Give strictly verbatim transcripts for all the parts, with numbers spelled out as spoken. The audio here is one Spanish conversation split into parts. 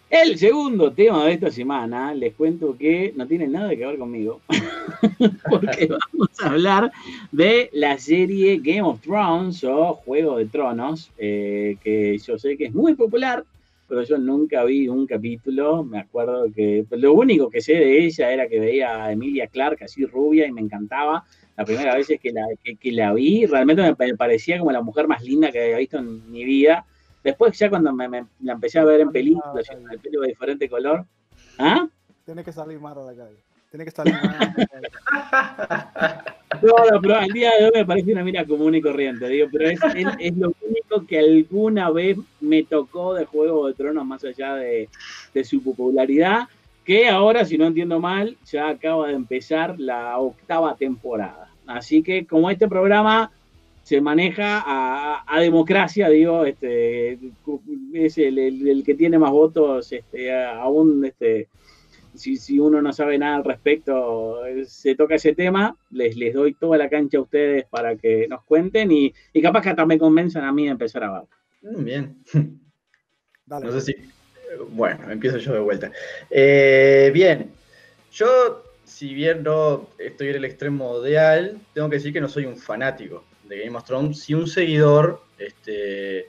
El segundo tema de esta semana, les cuento que no tiene nada que ver conmigo, porque vamos a hablar de la serie Game of Thrones o Juego de Tronos, eh, que yo sé que es muy popular, pero yo nunca vi un capítulo. Me acuerdo que lo único que sé de ella era que veía a Emilia Clarke así rubia y me encantaba. La primera vez que la, que, que la vi, realmente me, me parecía como la mujer más linda que había visto en mi vida. Después ya cuando me, me la empecé a ver en A la películas, con calle. el pelo de diferente color. ¿Ah? Tiene que salir más a la calle. Tiene que salir más a la calle. No, no, pero al día de hoy me parece una mina común y corriente, digo, pero es, es, es lo único que alguna vez me tocó de Juego de Tronos, más allá de, de su popularidad, que ahora, si no entiendo mal, ya acaba de empezar la octava temporada. Así que como este programa se maneja a, a democracia, digo, este, es el, el, el que tiene más votos, este, aún este, si, si uno no sabe nada al respecto, se toca ese tema, les, les doy toda la cancha a ustedes para que nos cuenten y, y capaz que hasta me convenzan a mí de empezar a ver. Bien. Dale, No sé Will. si. Bueno, empiezo yo de vuelta. Eh, bien. Yo, si bien no estoy en el extremo de Al, tengo que decir que no soy un fanático de Game of Thrones, sí un seguidor. Este,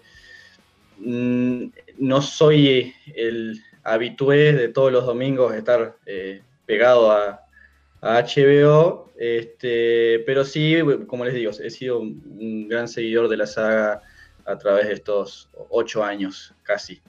mm, no soy el habitué de todos los domingos estar eh, pegado a, a H B O, este, pero sí, como les digo, he sido un, un gran seguidor de la saga a través de estos ocho años casi.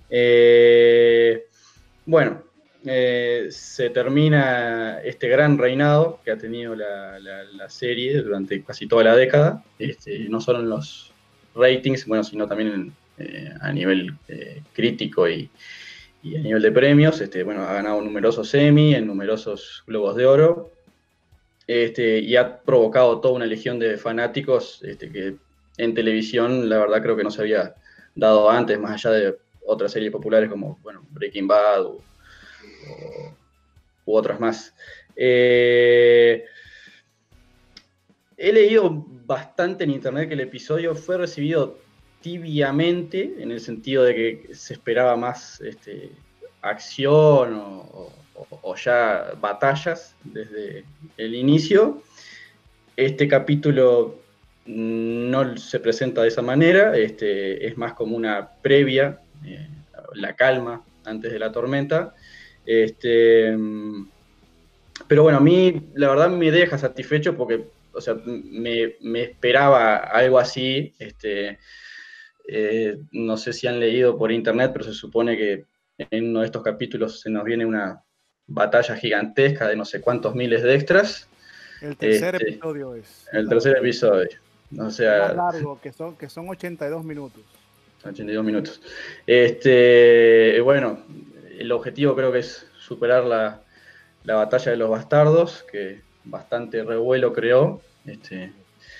Eh, bueno, eh, se termina este gran reinado que ha tenido la, la, la serie durante casi toda la década, este, no solo en los ratings, bueno, sino también en, eh, a nivel eh, crítico y, y a nivel de premios. Este, bueno, ha ganado numerosos Emmy, en numerosos Globos de Oro, este, y ha provocado toda una legión de fanáticos este, que en televisión, la verdad, creo que no se había dado antes, más allá de otras series populares como bueno, Breaking Bad o, o, u otras más. Eh, he leído bastante en internet que el episodio fue recibido tibiamente, en el sentido de que se esperaba más este, acción o, o, o ya batallas desde el inicio. Este capítulo no se presenta de esa manera, este, es más como una previa, eh, la calma antes de la tormenta. Este, pero bueno, a mí la verdad me deja satisfecho porque, o sea, me, me esperaba algo así. Este, eh, no sé si han leído por internet, pero se supone que en uno de estos capítulos se nos viene una batalla gigantesca de no sé cuántos miles de extras. El tercer Este, episodio es. el La tercer batalla. episodio, o El más sea, largo, que son, que son ochenta y dos minutos. ochenta y dos minutos. Este, bueno, el objetivo creo que es superar la, la batalla de los bastardos, que bastante revuelo creó. Este,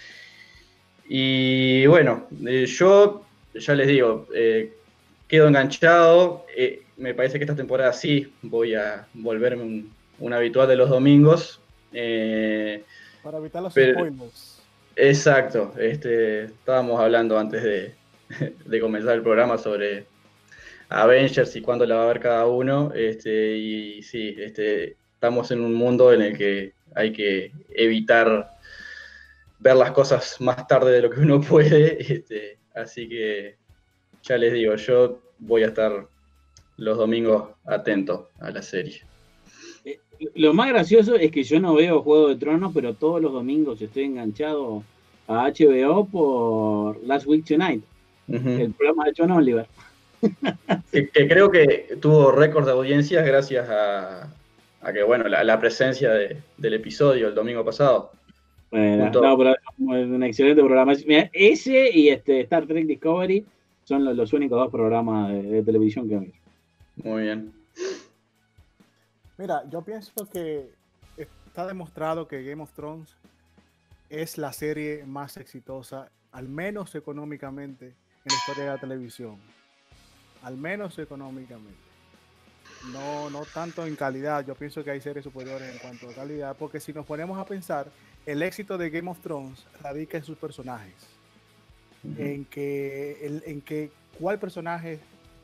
y bueno, eh, yo ya les digo, eh, quedo enganchado. Eh, me parece que esta temporada sí voy a volverme un, un habitual de los domingos. Eh, Para evitar los pero, spoilers. exacto, este, estábamos hablando antes de, de comenzar el programa sobre Avengers y cuándo la va a ver cada uno. Este, y sí, este, estamos en un mundo en el que hay que evitar ver las cosas más tarde de lo que uno puede. Este, así que ya les digo, yo voy a estar los domingos atento a la serie. Eh, lo más gracioso es que yo no veo Juego de Tronos, pero todos los domingos estoy enganchado a H B O por Last Week Tonight, Uh-huh. el programa de John Oliver. Que, que creo que tuvo récord de audiencias gracias a, a que, bueno, la, la presencia de, del episodio el domingo pasado. Bueno, Junto, no, pero es un excelente programa. Mira, ese y este Star Trek Discovery son los, los únicos dos programas de, de televisión que miro. muy bien. Mira, yo pienso que está demostrado que Game of Thrones es la serie más exitosa, al menos económicamente, en la historia de la televisión. Al menos económicamente. No, no tanto en calidad. Yo pienso que hay series superiores en cuanto a calidad, porque si nos ponemos a pensar, el éxito de Game of Thrones radica en sus personajes. Uh-huh. En que, el, en que cuál personaje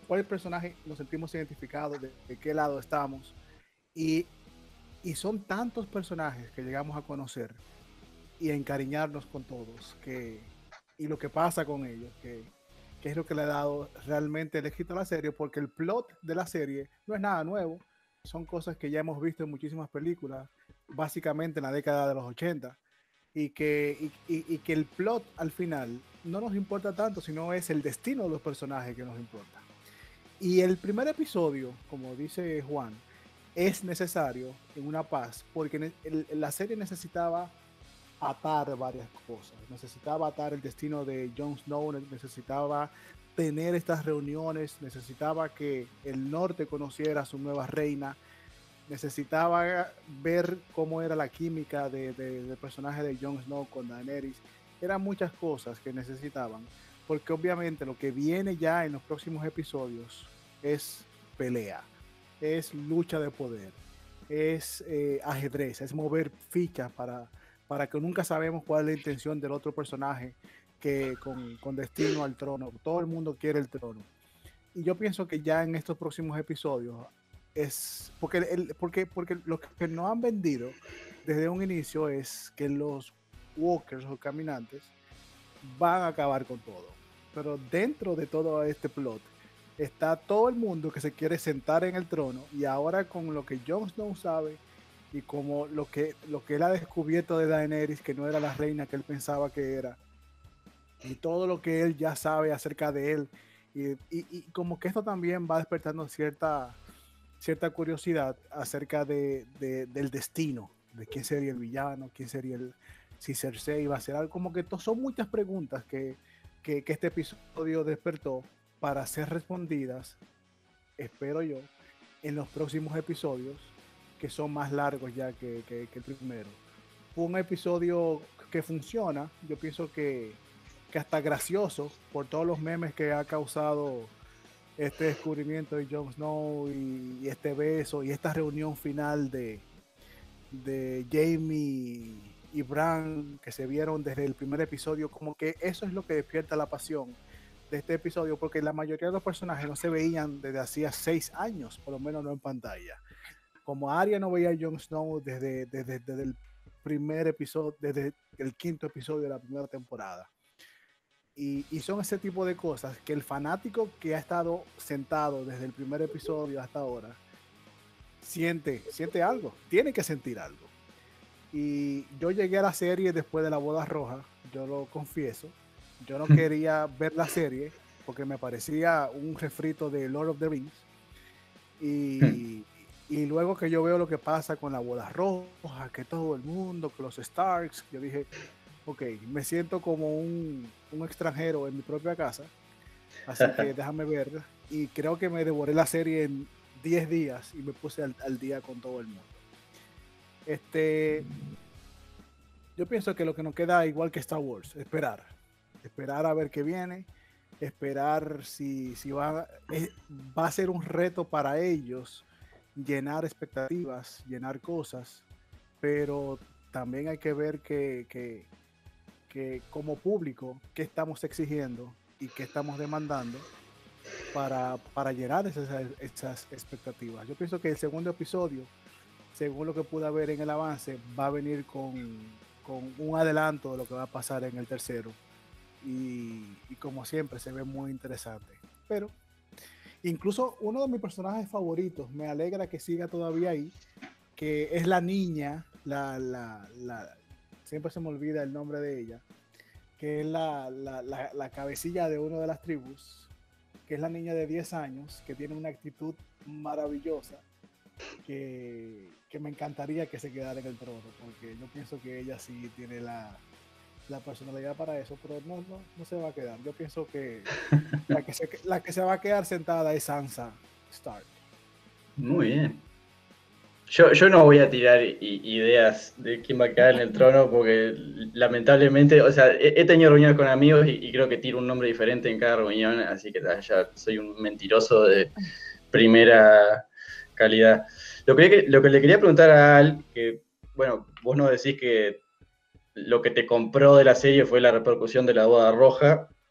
cuál personaje nos sentimos identificados, de, de qué lado estamos. Y, y son tantos personajes que llegamos a conocer y a encariñarnos con todos, que, y lo que pasa con ellos, que, que es lo que le ha dado realmente el éxito a la serie, porque el plot de la serie no es nada nuevo, son cosas que ya hemos visto en muchísimas películas, básicamente en la década de los ochenta, y que, y, y, y que el plot al final no nos importa tanto, sino es el destino de los personajes que nos importa. Y el primer episodio, como dice Juan, es necesario en una paz, porque el, el, la serie necesitaba atar varias cosas. Necesitaba atar el destino de Jon Snow, necesitaba tener estas reuniones, necesitaba que el norte conociera a su nueva reina, necesitaba ver cómo era la química de, de, del personaje de Jon Snow con Daenerys. Eran muchas cosas que necesitaban, porque obviamente lo que viene ya en los próximos episodios es pelea, es lucha de poder, es eh, ajedrez, es mover fichas para, para que nunca sabemos cuál es la intención del otro personaje que con, con destino al trono. Todo el mundo quiere el trono. Y yo pienso que ya en estos próximos episodios es porque, el, porque, porque lo que nos han vendido desde un inicio es que los walkers o caminantes van a acabar con todo. Pero dentro de todo este plot está todo el mundo que se quiere sentar en el trono, y ahora con lo que Jon Snow sabe y como lo que, lo que él ha descubierto de Daenerys, que no era la reina que él pensaba que era, y todo lo que él ya sabe acerca de él, y, y, y como que esto también va despertando cierta, cierta curiosidad acerca de, de, del destino, de quién sería el villano, quién sería el, si Cersei iba a ser algo, como que to, son muchas preguntas que, que, que este episodio despertó para ser respondidas, espero yo, en los próximos episodios, que son más largos ya que, que, que el primero. Fue un episodio que funciona, yo pienso que, que hasta gracioso, por todos los memes que ha causado este descubrimiento de Jon Snow y, y este beso y esta reunión final de, de Jaime y Bran, que se vieron desde el primer episodio, como que eso es lo que despierta la pasión de este episodio, porque la mayoría de los personajes no se veían desde hacía seis años, por lo menos no en pantalla. Como Arya no veía a Jon Snow desde, desde, desde el primer episodio, desde el quinto episodio de la primera temporada. Y, y son ese tipo de cosas que el fanático que ha estado sentado desde el primer episodio hasta ahora siente, siente algo, tiene que sentir algo. Y yo llegué a la serie después de la boda roja, yo lo confieso. Yo no quería ver la serie porque me parecía un refrito de Lord of the Rings. Y, y luego que yo veo lo que pasa con la boda roja, que todo el mundo, que los Starks, yo dije, ok, me siento como un, un extranjero en mi propia casa, así que déjame ver. Y creo que me devoré la serie en diez días y me puse al, al día con todo el mundo. Este, yo pienso que lo que nos queda, igual que Star Wars, esperar. Esperar a ver qué viene, esperar si, si va, eh, va a ser un reto para ellos llenar expectativas, llenar cosas, pero también hay que ver que, que, que como público, qué estamos exigiendo y qué estamos demandando para, para llenar esas, esas expectativas. Yo pienso que el segundo episodio, según lo que pude ver en el avance, va a venir con, con un adelanto de lo que va a pasar en el tercero. Y, y como siempre se ve muy interesante, pero incluso uno de mis personajes favoritos, me alegra que siga todavía ahí, que es la niña, la, la, la siempre se me olvida el nombre de ella, que es la, la, la, la cabecilla de una de las tribus, que es la niña de diez años, que tiene una actitud maravillosa, que, que me encantaría que se quedara en el trono, porque yo pienso que ella sí tiene la la personalidad para eso, pero no, no, no se va a quedar. Yo pienso que la que, se, la que se va a quedar sentada es Sansa Stark. Muy bien. Yo, yo no voy a tirar i- ideas de quién va a quedar en el trono porque lamentablemente, o sea, he, he tenido reuniones con amigos y, y creo que tiro un nombre diferente en cada reunión, así que ya soy un mentiroso de primera calidad. Lo que, lo que le quería preguntar a Al, que, bueno, vos nos decís que lo que te compró de la serie fue la repercusión de la boda roja.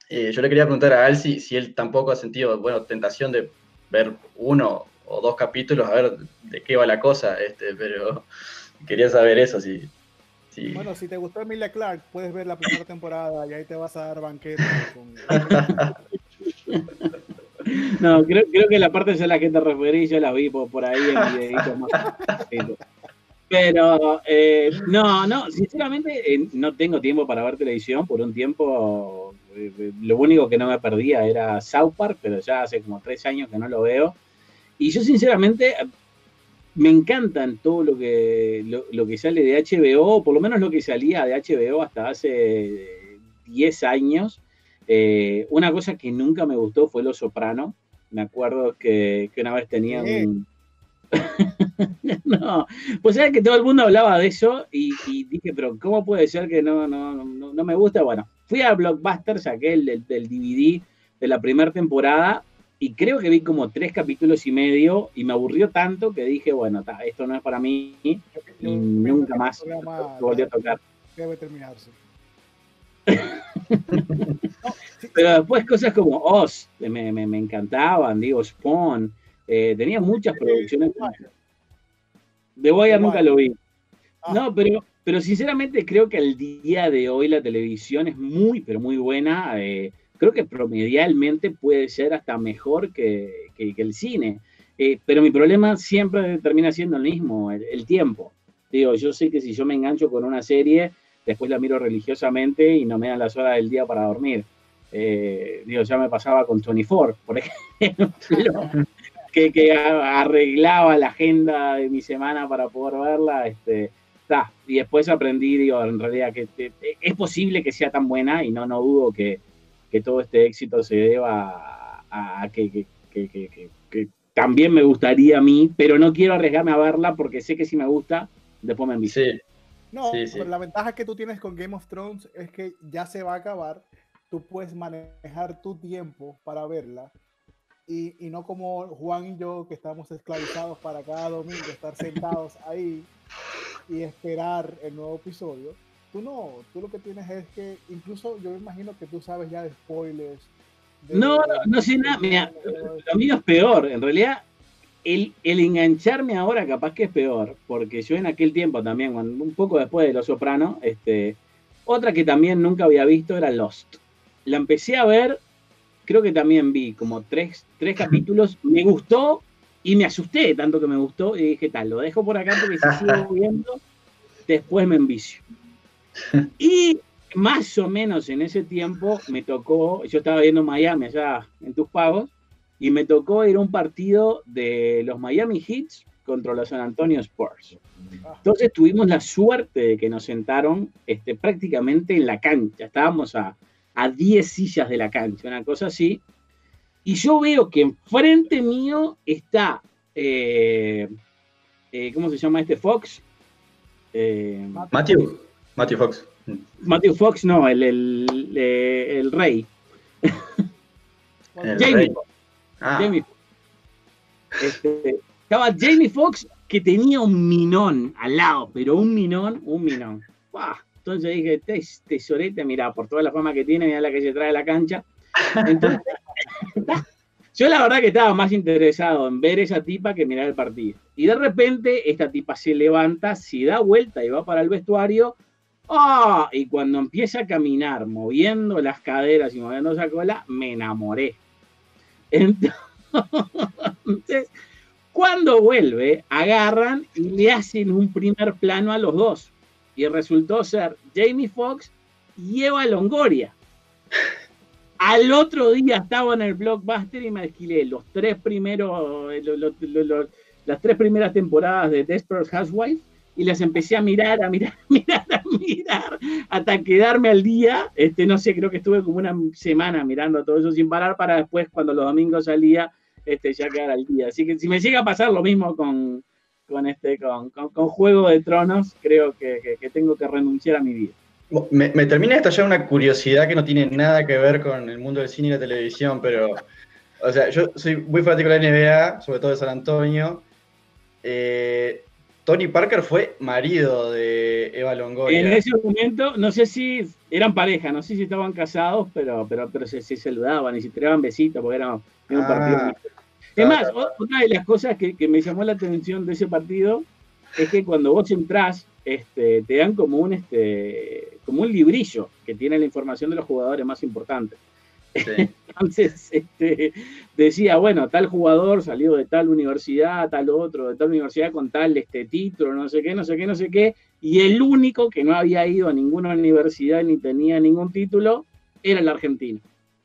Eh, yo le quería preguntar a Al si, si él tampoco ha sentido, bueno, tentación de ver uno o dos capítulos, a ver de qué va la cosa, este, pero quería saber eso, si... si... Bueno, si te gustó Emilia Clarke, puedes ver la primera temporada y ahí te vas a dar banquete con... No, creo, creo que la parte a la que te referí yo la vi por, por ahí en videitos más. Pero, eh, no, no, sinceramente eh, no tengo tiempo para ver televisión. Por un tiempo, eh, lo único que no me perdía era South Park, pero ya hace como tres años que no lo veo. Y yo, sinceramente, me encantan todo lo que, lo, lo que sale de H B O, por lo menos lo que salía de H B O hasta hace diez años. Eh, una cosa que nunca me gustó fue Los Soprano. Me acuerdo que, que una vez tenía un... No, pues sabes que todo el mundo hablaba de eso y, y dije, pero ¿cómo puede ser que no, no, no, no me gusta? Bueno, fui a Blockbuster, saqué el del, del D V D de la primera temporada y creo que vi como tres capítulos y medio y me aburrió tanto que dije, bueno, ta, esto no es para mí y nunca más volví a tocar. Debe terminarse. Pero después cosas como Oz, me, me, me encantaban, digo, Spawn, eh, tenía muchas producciones. The Wire nunca lo vi. No, pero, pero sinceramente creo que al día de hoy la televisión es muy, pero muy buena. Eh, creo que promedialmente puede ser hasta mejor que, que, que el cine. Eh, pero mi problema siempre termina siendo el mismo, el, el tiempo. Digo, yo sé que si yo me engancho con una serie, después la miro religiosamente y no me dan las horas del día para dormir. Eh, digo, ya me pasaba con veinticuatro, por ejemplo, que, que arreglaba la agenda de mi semana para poder verla. Este, ta, y después aprendí, digo, en realidad que, que es posible que sea tan buena y no, no dudo que, que todo este éxito se deba a, a que, que, que, que, que también me gustaría a mí, pero no quiero arriesgarme a verla porque sé que si me gusta, después me envicio. Sí. No, sí, sí. pero la ventaja que tú tienes con Game of Thrones es que ya se va a acabar, tú puedes manejar tu tiempo para verla y, y no como Juan y yo que estamos esclavizados para cada domingo estar sentados ahí y esperar el nuevo episodio. Tú no, tú lo que tienes es que incluso yo me imagino que tú sabes ya de spoilers. De, no, no, de, no sé nada, mira, lo mío es peor, en realidad. El, el engancharme ahora capaz que es peor, porque yo en aquel tiempo también, cuando, un poco después de Los Soprano, este, otra que también nunca había visto era Lost. La empecé a ver, creo que también vi como tres, tres capítulos, me gustó y me asusté tanto que me gustó y dije, tal, lo dejo por acá porque si sigo viendo, después me envicio. Y más o menos en ese tiempo me tocó, yo estaba viendo Miami allá en Tus Pagos, y me tocó ir a un partido de los Miami Heat contra los San Antonio Spurs. Entonces tuvimos la suerte de que nos sentaron este, prácticamente en la cancha. Estábamos a, a diez sillas de la cancha, una cosa así. Y yo veo que enfrente mío está, eh, eh, ¿cómo se llama este Fox? Eh, Matthew. Matthew Fox. Matthew Fox, no, el, el, el, el rey. El Jamie rey. Foxx. Ah. Jamie Foxx. Este, estaba Jamie Foxx que tenía un minón al lado, pero un minón, un minón. ¡Bah! Entonces dije, este tesorete, mira, por toda la fama que tiene, mira la que se trae a la cancha. Entonces, yo la verdad que estaba más interesado en ver esa tipa que mirar el partido. Y de repente esta tipa se levanta, se da vuelta y va para el vestuario. ¡Oh! Y cuando empieza a caminar, moviendo las caderas y moviendo esa cola, me enamoré. Entonces, cuando vuelve, agarran y le hacen un primer plano a los dos. Y resultó ser Jamie Foxx y Eva Longoria. Al otro día estaba en el Blockbuster y me alquilé los tres primeros, lo, lo, lo, lo, las tres primeras temporadas de Desperate Housewives y las empecé a mirar, a mirar, a mirar, a mirar, hasta quedarme al día. Este, no sé, creo que estuve como una semana mirando todo eso sin parar para después, cuando los domingos salía, este, ya quedar al día. Así que si me llega a pasar lo mismo con, con, este, con, con, con Juego de Tronos, creo que, que, que tengo que renunciar a mi vida. Me, me termina de estallar una curiosidad que no tiene nada que ver con el mundo del cine y la televisión, pero, o sea, yo soy muy fanático de la N B A, sobre todo de San Antonio. Eh, Tony Parker fue marido de Eva Longoria. En ese momento, no sé si eran pareja, no sé si estaban casados, pero, pero, pero se, se saludaban y se tiraban besitos porque era, era un Ah, partido muy... Es más, otra de las cosas que, que me llamó la atención de ese partido es que cuando vos entrás, este, te dan como un, este, como un librillo que tiene la información de los jugadores más importantes. Sí. Entonces, este, decía, bueno, tal jugador salió de tal universidad, tal otro, de tal universidad con tal este, título, no sé qué, no sé qué, no sé qué, y el único que no había ido a ninguna universidad ni tenía ningún título era el argentino.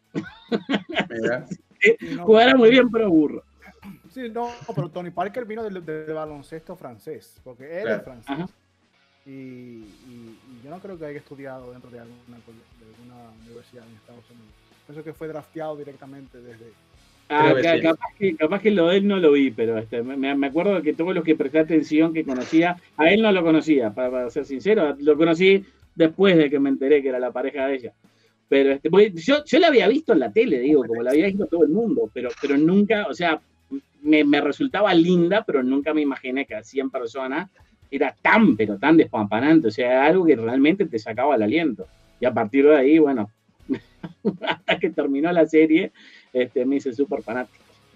Jugará muy bien, pero burro. Sí, no, pero Tony Parker vino del, del baloncesto francés, porque él claro. es francés. Y, y, y yo no creo que haya estudiado dentro de alguna, de alguna universidad en Estados Unidos. Pienso que fue drafteado directamente desde... Ah, que sí. capaz, que, capaz que lo de él no lo vi, pero este, me, me acuerdo que todos los que presté atención que conocía, a él no lo conocía, para, para ser sincero, lo conocí después de que me enteré que era la pareja de ella. Pero este, yo, yo la había visto en la tele, digo, como la había visto todo el mundo, pero, pero nunca, o sea, me, me resultaba linda, pero nunca me imaginé que a cien personas era tan, pero tan despampanante, o sea, algo que realmente te sacaba el aliento. Y a partir de ahí, bueno, hasta que terminó la serie, este, me hice súper fanático.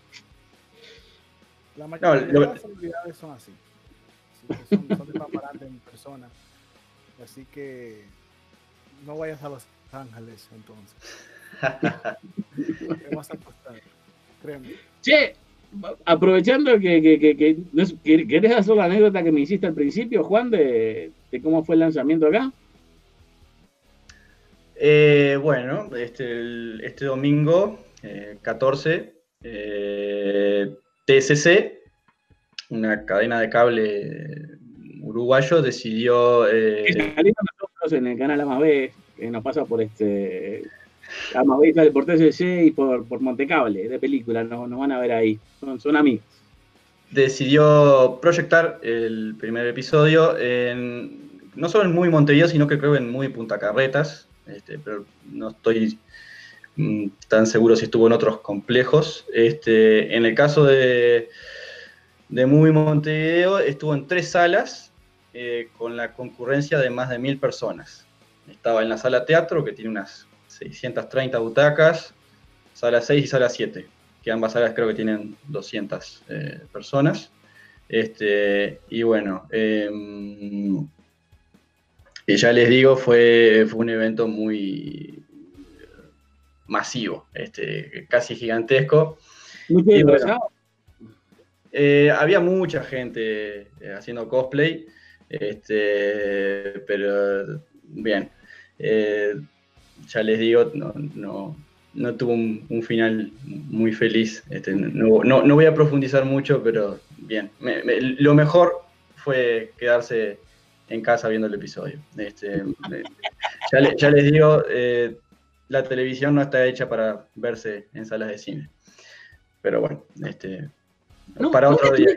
La mayoría no, lo... de las celebridades son así, sí, son, son despampanantes en persona, así que no vayas a Los Ángeles entonces. Te vas a costar, créeme. Che, aprovechando que, que, que, que, que querés hacer la anécdota que me hiciste al principio, Juan, de, de cómo fue el lanzamiento acá. Eh, bueno, este, el, este domingo eh, catorce, eh, T S C, una cadena de cable uruguayo, decidió... Eh, nosotros en el canal A más B, que nos pasa por este... A más B sale por T S C y por, por Montecable, de película, nos, nos van a ver ahí, son, son amigos. Decidió proyectar el primer episodio en, no solo en Muy Montevideo, sino que creo en Muy Punta Carretas, este, pero no estoy mm, tan seguro si estuvo en otros complejos. Este, en el caso de, de Muy Montevideo, estuvo en tres salas eh, con la concurrencia de más de mil personas. Estaba en la sala teatro, que tiene unas seiscientas treinta butacas, sala seis y sala siete. Que ambas salas creo que tienen doscientas eh, personas. Este, y bueno, eh, y ya les digo, fue, fue un evento muy masivo, este, casi gigantesco. Mucho y bueno, eh, había mucha gente haciendo cosplay, este, pero bien, eh, ya les digo, no... no no tuvo un, un final muy feliz. Este, no, no, no voy a profundizar mucho, pero bien. Me, me, lo mejor fue quedarse en casa viendo el episodio. Este, ya, le, ya les digo, eh, la televisión no está hecha para verse en salas de cine. Pero bueno, este, no, para otro día.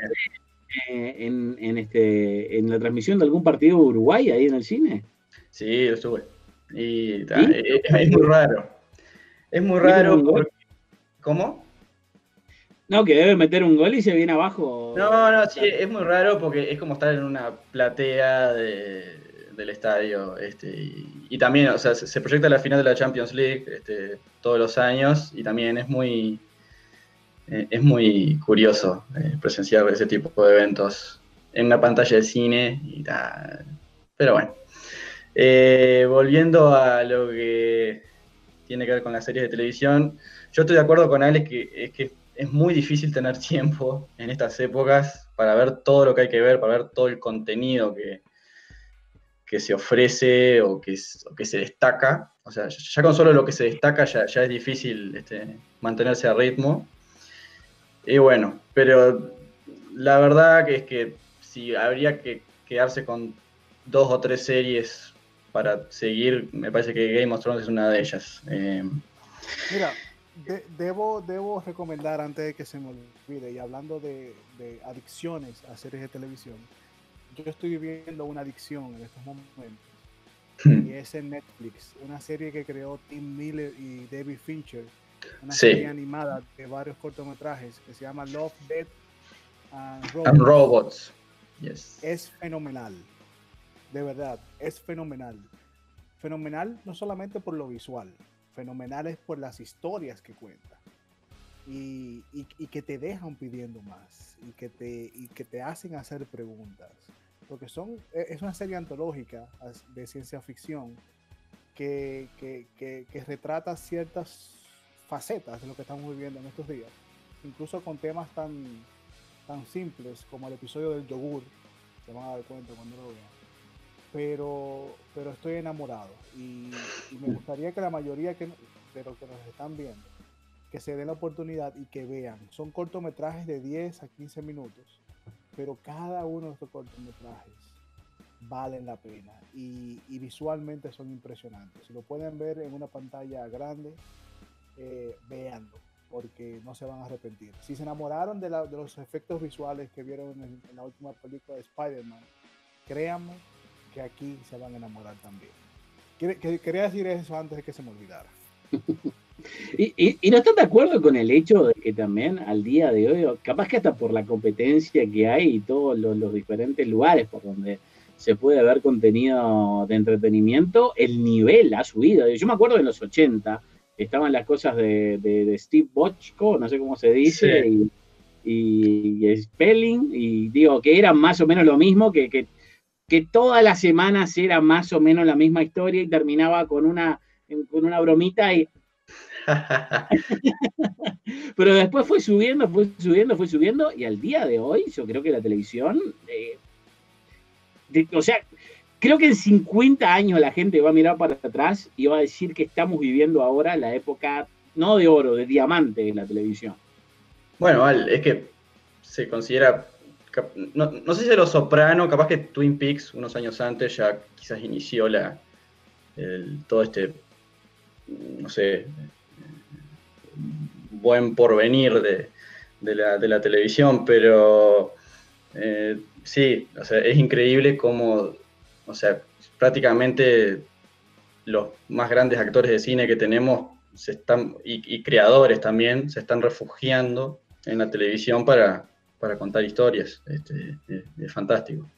En, en, este, ¿En la transmisión de algún partido de Uruguay ahí en el cine? Sí, lo estuve. Y ta, ¿Sí? es, es muy raro. Es muy raro porque... ¿Cómo? No, que debe meter un gol y se viene abajo. No, no, sí, es muy raro porque es como estar en una platea de, del estadio. Este, y, y también, o sea, se, se proyecta la final de la Champions League este, todos los años y también es muy, eh, es muy curioso eh, presenciar ese tipo de eventos en una pantalla de cine y tal. Pero bueno, eh, volviendo a lo que tiene que ver con las series de televisión, yo estoy de acuerdo con Alex que es que es muy difícil tener tiempo en estas épocas para ver todo lo que hay que ver, para ver todo el contenido que, que se ofrece o que, o que se destaca. O sea, ya con solo lo que se destaca ya, ya es difícil este, mantenerse a ritmo. Y bueno, pero la verdad que es que si habría que quedarse con dos o tres series para seguir, me parece que Game of Thrones es una de ellas. Eh, Mira, de, debo, debo recomendar antes de que se me olvide, y hablando de, de adicciones a series de televisión, yo estoy viviendo una adicción en estos momentos, y es en Netflix, una serie que creó Tim Miller y David Fincher, una sí. serie animada de varios cortometrajes que se llama Love, Death and Robots. And Robots. Yes. Es fenomenal. De verdad, es fenomenal. Fenomenal no solamente por lo visual, fenomenal es por las historias que cuenta. Y, y, y que te dejan pidiendo más. Y que te, y que te hacen hacer preguntas. Porque son, es una serie antológica de ciencia ficción que, que, que, que retrata ciertas facetas de lo que estamos viviendo en estos días. Incluso con temas tan, tan simples como el episodio del yogur. Se van a dar cuenta cuando lo vean. Pero, pero estoy enamorado y, y me gustaría que la mayoría que, de los que nos están viendo que se den la oportunidad y que vean. Son cortometrajes de diez a quince minutos, pero cada uno de estos cortometrajes valen la pena y, y visualmente son impresionantes. Si lo pueden ver en una pantalla grande, eh, véanlo, porque no se van a arrepentir. Si se enamoraron de, la, de los efectos visuales que vieron en, en la última película de Spider-Man, créanme que aquí se van a enamorar también. Quería decir eso antes de que se me olvidara. Y, y, y no están de acuerdo con el hecho de que también al día de hoy, capaz que hasta por la competencia que hay y todos los, los diferentes lugares por donde se puede ver contenido de entretenimiento, el nivel ha subido. Yo me acuerdo de los ochenta, estaban las cosas de, de, de Steve Bochco, no sé cómo se dice, sí. y, y, y Spelling, y digo que era más o menos lo mismo, que, que, que todas las semanas era más o menos la misma historia y terminaba con una, con una bromita y... Pero después fue subiendo, fue subiendo, fue subiendo, y al día de hoy yo creo que la televisión, eh, de, o sea, creo que en cincuenta años la gente va a mirar para atrás y va a decir que estamos viviendo ahora la época, no de oro, de diamante de la televisión. Bueno, Al, es que se considera, no, no sé si de Los Soprano, capaz que Twin Peaks unos años antes ya quizás inició la, el, todo este, no sé, buen porvenir de, de, la, de la televisión, pero eh, sí, o sea, es increíble cómo, o sea, prácticamente los más grandes actores de cine que tenemos se están, y, y creadores también se están refugiando en la televisión para, para contar historias. Este, es, es fantástico.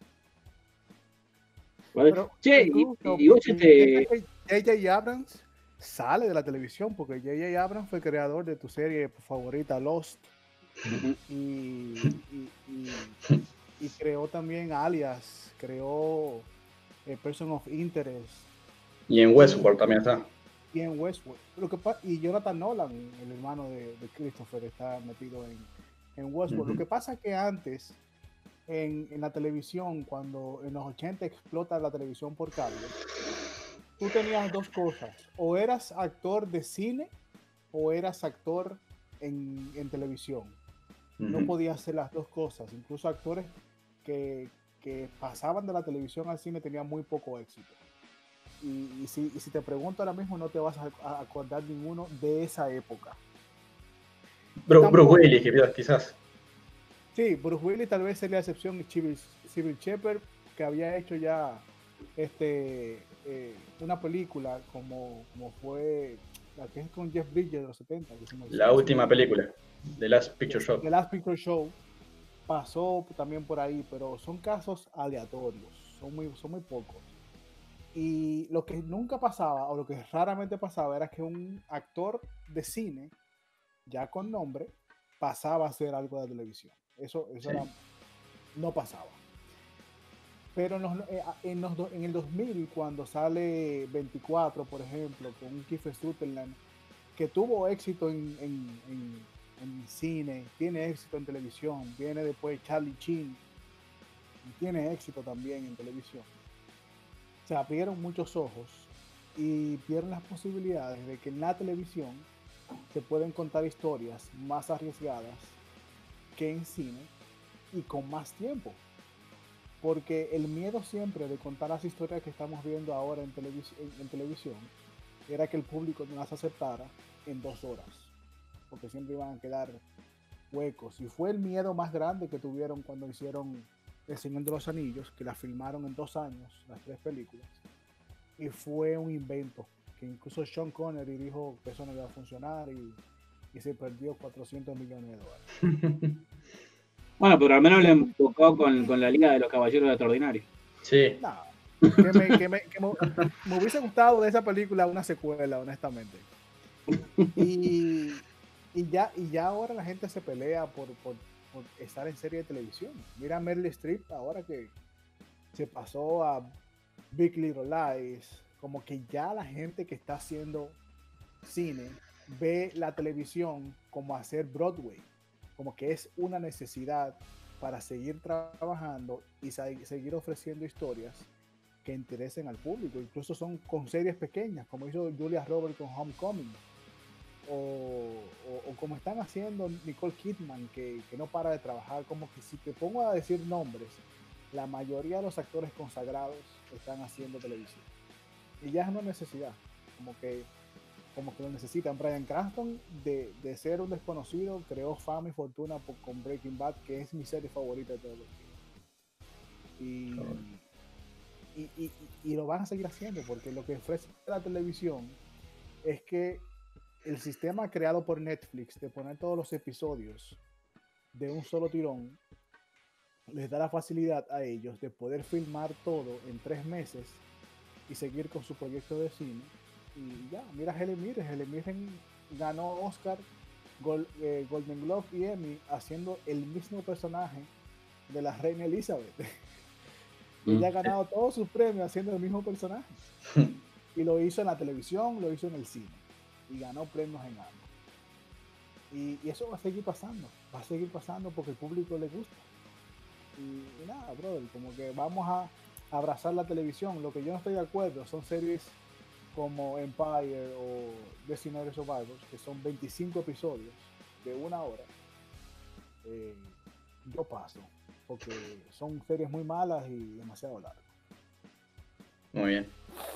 Pero che, incluso, y, y vos este... J J Abrams sale de la televisión porque J J Abrams fue creador de tu serie favorita Lost y, y, y, y creó también Alias, creó eh, Person of Interest y en Westworld y, también está y en Westworld Lo que y Jonathan Nolan, el hermano de, de Christopher, está metido en, en Westworld. Uh-huh. Lo que pasa es que antes en, en la televisión, cuando en los ochenta explota la televisión por cable, tú tenías dos cosas: o eras actor de cine o eras actor en, en televisión. Uh-huh. No podías hacer las dos cosas. Incluso actores que, que pasaban de la televisión al cine tenían muy poco éxito. Y, y, si, y si te pregunto ahora mismo, no te vas a, a acordar ninguno de esa época. Bru, Bruce Willis, quizás. Sí, Bruce Willis tal vez sería la excepción, y Cybill Shepherd, que había hecho ya este, eh, una película como, como fue la que es con Jeff Bridges de los setenta. La última película, The Last Picture Show. The Last Picture Show pasó también por ahí, pero son casos aleatorios, son muy, son muy pocos. Y lo que nunca pasaba, o lo que raramente pasaba, era que un actor de cine, ya con nombre, pasaba a hacer algo de televisión. Eso, eso sí. era, no pasaba. Pero en, los, en, los, en el dos mil, cuando sale veinticuatro, por ejemplo, con un Kiefer Sutherland, que tuvo éxito en, en, en, en cine, tiene éxito en televisión, viene después Charlie Sheen, tiene éxito también en televisión. Se abrieron muchos ojos y vieron las posibilidades de que en la televisión se pueden contar historias más arriesgadas que en cine y con más tiempo, porque el miedo siempre de contar las historias que estamos viendo ahora en, televis- en, en televisión era que el público no las aceptara en dos horas, porque siempre iban a quedar huecos, y fue el miedo más grande que tuvieron cuando hicieron El Señor de los Anillos, que la filmaron en dos años, las tres películas, y fue un invento que incluso Sean Connery dijo que eso no iba a funcionar, y, y se perdió cuatrocientos millones de dólares. Bueno, pero al menos le enfocó con, con la Liga de los Caballeros Extraordinarios. Sí. No, que me, que me, que me, me hubiese gustado de esa película una secuela, honestamente. Y, y, ya, y ya ahora la gente se pelea por, por, por estar en serie de televisión. Mira a Meryl Streep ahora que se pasó a Big Little Lies. Como que ya la gente que está haciendo cine ve la televisión como hacer Broadway. Como que es una necesidad para seguir trabajando y seguir ofreciendo historias que interesen al público. Incluso son con series pequeñas, como hizo Julia Roberts con Homecoming. O, o, o como están haciendo Nicole Kidman, que, que no para de trabajar. Como que si te pongo a decir nombres, la mayoría de los actores consagrados están haciendo televisión. Y ya es una necesidad. Como que, como que lo necesitan. Bryan Cranston, de, de ser un desconocido, creó fama y fortuna por, con Breaking Bad, que es mi serie favorita de todos los días. Y, oh. y, y, y lo van a seguir haciendo, porque lo que ofrece la televisión es que el sistema creado por Netflix de poner todos los episodios de un solo tirón les da la facilidad a ellos de poder filmar todo en tres meses y seguir con su proyecto de cine. Y ya, mira a Helen Mirren. Helen Mirren ganó Oscar, Gold, eh, Golden Globe y Emmy haciendo el mismo personaje de la reina Elizabeth. Mm. Ella ha ganado todos sus premios haciendo el mismo personaje. Y lo hizo en la televisión, lo hizo en el cine. Y ganó premios en ambos. Y, y eso va a seguir pasando. Va a seguir pasando porque el público le gusta. Y, y nada, brother, como que vamos a abrazar la televisión. Lo que yo no estoy de acuerdo son series como Empire o Designated Survivors, que son veinticinco episodios de una hora. Eh, yo paso, porque son series muy malas y demasiado largas. Muy bien.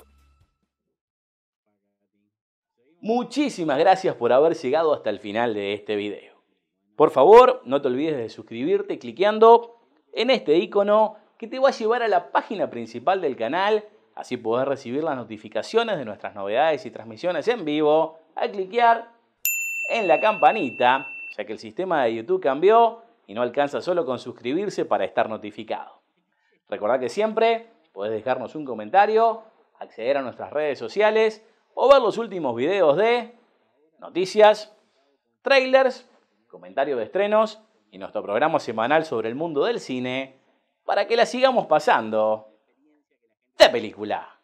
Muchísimas gracias por haber llegado hasta el final de este video. Por favor, no te olvides de suscribirte cliqueando en este icono que te va a llevar a la página principal del canal. Así podés recibir las notificaciones de nuestras novedades y transmisiones en vivo al cliquear en la campanita, ya que el sistema de YouTube cambió y no alcanza solo con suscribirse para estar notificado. Recordá que siempre podés dejarnos un comentario, acceder a nuestras redes sociales o ver los últimos videos de noticias, trailers, comentarios de estrenos y nuestro programa semanal sobre el mundo del cine para que la sigamos pasando de película.